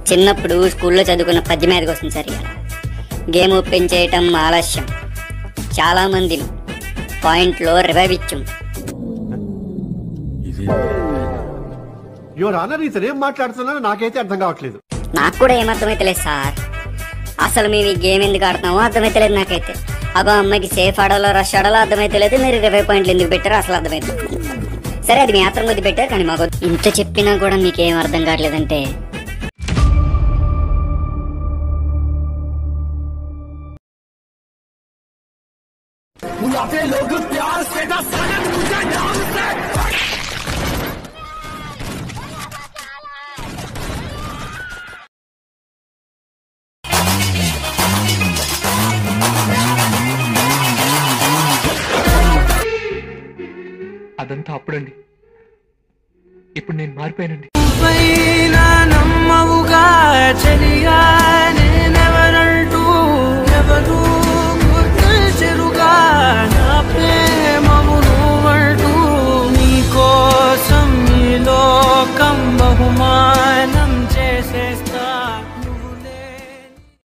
చిన్నప్పుడు స్కూల్లో చదువుకున్న పద్యం మీదకి వస్తుంది సార్. గేమ్ ఓపెన్ చేయటం ఆలస్యం, చాలామందిని పాయింట్లో రివైవ్ ఇచ్చాం. యువర్ ఆనర్, ఇతను ఏం మాట్లాడుతున్నారో నాకైతే అర్థం కావట్లేదు. నాకు కూడా ఏమర్థమైతలేదు సార్. అసలు మేము ఈ గేమ్ ఎందుకు ఆడుతున్నామో అర్థమైతలేదు నాకైతే. అబ్బా అమ్మాయికి సేఫ్ ఆడాలో రష్ ఆడాలో అర్థమైతలేదు. మీరు 20 పాయింట్లు ఎందుకు పెట్టారో అసలు అర్థమైతలేదు. సరే అది మీ ఆత్రం కొద్ది పెట్టారు, కానీ మాకు ఇంత చెప్పినా కూడా మీకేం అర్థం కావట్లేదంటే అదంతా అప్పుడండి. ఇప్పుడు నేను మారిపోయానండి. నమ్మవుగా